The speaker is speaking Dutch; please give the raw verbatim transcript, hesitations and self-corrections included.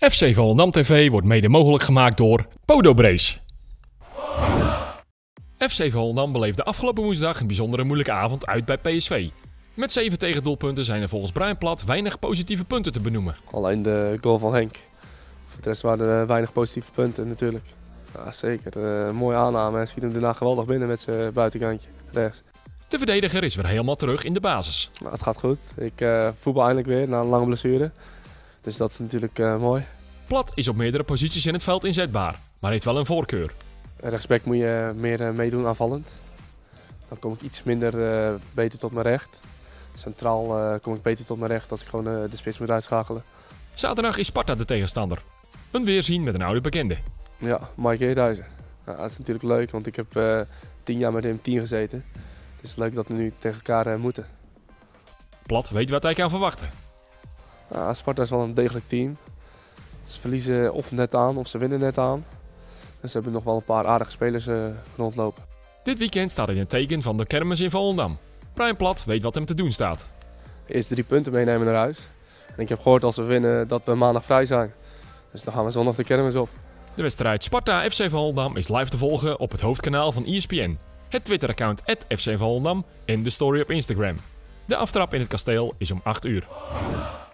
F C Volendam T V wordt mede mogelijk gemaakt door Podobrace. F C Volendam beleefde afgelopen woensdag een bijzondere moeilijke avond uit bij P S V. Met zeven tegendoelpunten zijn er volgens Brian Plat weinig positieve punten te benoemen. Alleen de goal van Henk. Voor de rest waren er weinig positieve punten natuurlijk. Ja, zeker. Uh, mooie aanname. Hij schiet hem daarna geweldig binnen met zijn buitenkantje rechts. De verdediger is weer helemaal terug in de basis. Nou, het gaat goed. Ik uh, voetbal eindelijk weer na een lange blessure. Dus dat is natuurlijk uh, mooi. Plat is op meerdere posities in het veld inzetbaar, maar heeft wel een voorkeur. Rechtsback moet je meer uh, meedoen aanvallend. Dan kom ik iets minder uh, beter tot mijn recht. Centraal uh, kom ik beter tot mijn recht als ik gewoon uh, de spits moet uitschakelen. Zaterdag is Sparta de tegenstander. Een weerzien met een oude bekende. Ja, Mike Eerhuizen. Nou, dat is natuurlijk leuk, want ik heb uh, tien jaar met hem team gezeten. Het is leuk dat we nu tegen elkaar uh, moeten. Plat weet wat hij kan verwachten. Nou, Sparta is wel een degelijk team. Ze verliezen of net aan of ze winnen net aan. Dus ze hebben nog wel een paar aardige spelers uh, rondlopen. Dit weekend staat in het teken van de kermis in Volendam. Brian Plat weet wat hem te doen staat. Eerst drie punten meenemen naar huis. En ik heb gehoord als we winnen dat we maandag vrij zijn. Dus dan gaan we zondag de kermis op. De wedstrijd Sparta F C Volendam is live te volgen op het hoofdkanaal van E S P N, het Twitter-account at F C Volendam en de story op Instagram. De aftrap in het kasteel is om acht uur.